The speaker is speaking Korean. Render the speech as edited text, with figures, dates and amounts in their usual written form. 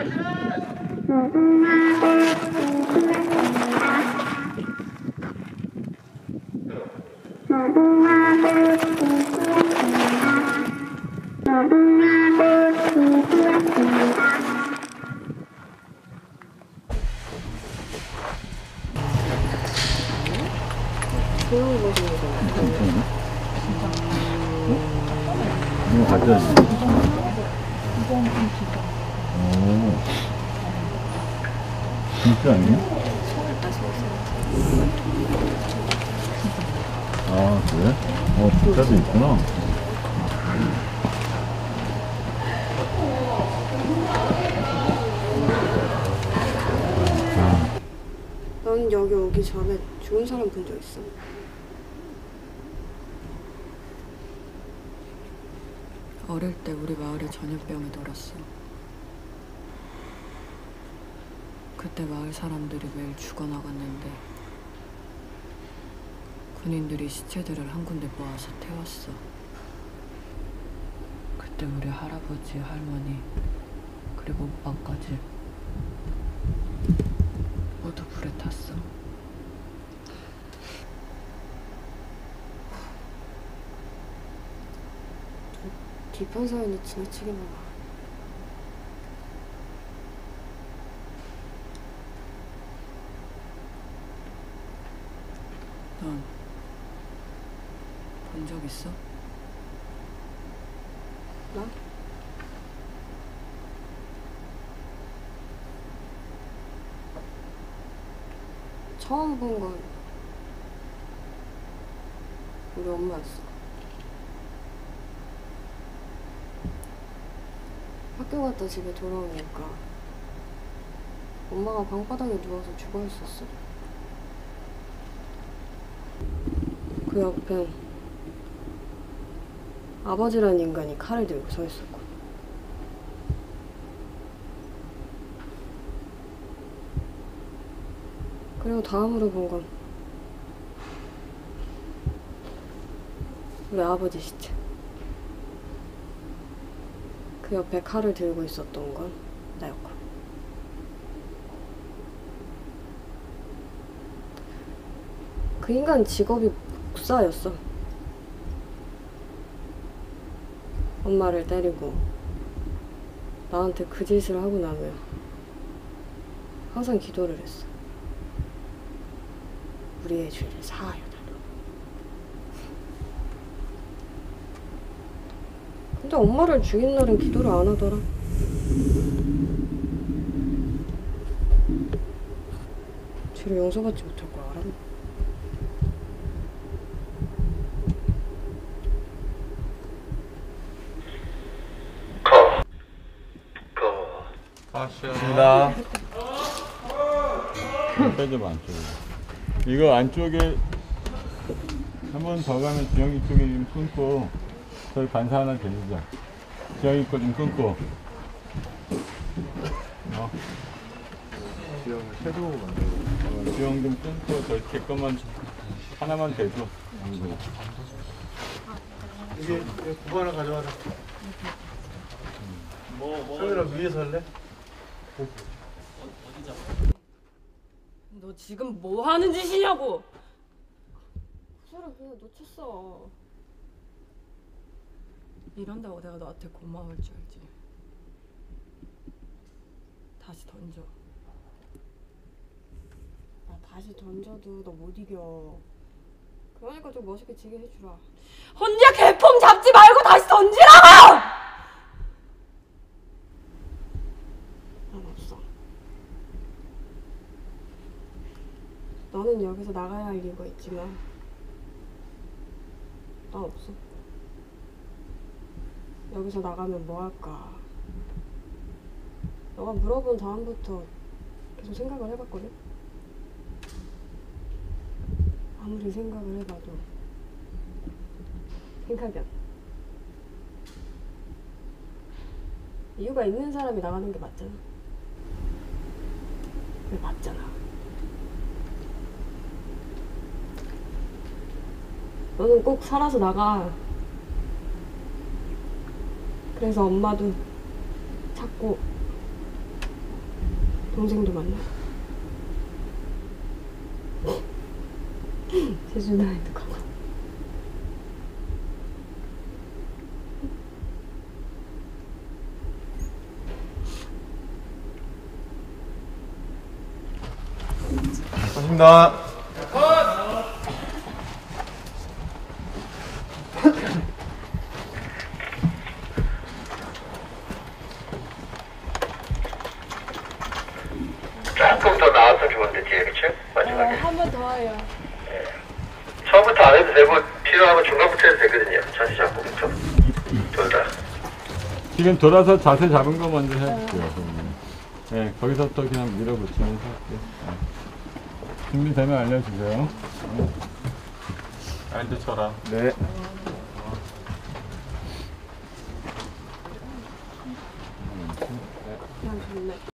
이거 가져야지. 진짜 아니야? 아, 그래? 진짜도 있구나. 넌 여기 오기 전에 죽은 사람 본 적 있어? 어릴 때 우리 마을에 전염병이 돌았어. 그때 마을 사람들이 매일 죽어나갔는데 군인들이 시체들을 한 군데 모아서 태웠어. 그때 우리 할아버지, 할머니, 그리고 오빠까지 모두 불에 탔어. 비판 사연이 지나치게 많아. 넌 본 적 있어? 나? 처음 본 건 우리 엄마였어. 학교 갔다 집에 돌아오니까 엄마가 방바닥에 누워서 죽어있었어. 그 옆에 아버지라는 인간이 칼을 들고 서 있었고, 그리고 다음으로 본 건 우리 아버지 시체. 그 옆에 칼을 들고 있었던 건 나였고. 그 인간 직업이 목사였어. 엄마를 때리고 나한테 그 짓을 하고 나면 항상 기도를 했어. 우리의 죄를 사하여 달라. 근데 엄마를 죽인 날은 기도를 안 하더라. 죄를 용서받지 못할 걸 알았나? 맞습니다. 빼줘봐, 안쪽에. 이거 안쪽에 한 번 더 가면 지영이 쪽에 좀 끊고, 저기 반사 하나 대주자. 지영이 거 좀 끊고. 지영을 섀도우 만들고. 지영 좀 끊고, 저기 제 것만 하나만 대줘. 이게 그거 하나 가져와라. 카메라 위에서 할래? 너 지금 뭐 하는 짓이냐고! 구슬을 그냥 놓쳤어. 이런다고 내가 너한테 고마울 줄 알지. 다시 던져. 나 다시 던져도 너 못 이겨. 그러니까 좀 멋있게 지게 해주라. 혼자 개폼 잡지 말고 다시 던지라고! 난 없어. 너는 여기서 나가야 할 이유가 있지만 난 없어. 여기서 나가면 뭐 할까? 너가 물어본 다음부터 계속 생각을 해봤거든? 아무리 생각을 해봐도 생각이 안 나. 이유가 있는 사람이 나가는 게 맞잖아. 그게 맞잖아. 너는 꼭 살아서 나가. 그래서 엄마도 찾고 동생도 만나. 제주 나이도 가고. 고맙습니다. 조금 더 나왔으면 좋은데 뒤에 그쵸? 마지막에 한 번 더 해요. 처음부터 안 해도 되고 필요하면 중간부터 해도 되거든요. 자세 잡고 그쵸? 둘 다. 지금 돌아서 자세 잡은 거 먼저 해줄게요. 네, 거기서부터 그냥 밀어붙이면서 할게요. 네. 준비되면 알려주세요. 알트 쳐라. 네. 그냥 좋네.